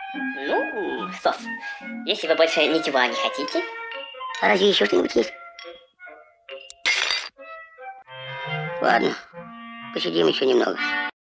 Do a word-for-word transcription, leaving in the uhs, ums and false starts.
Ну, Сос, если вы больше ничего не хотите. А разве еще что-нибудь есть? Ладно, посидим еще немного.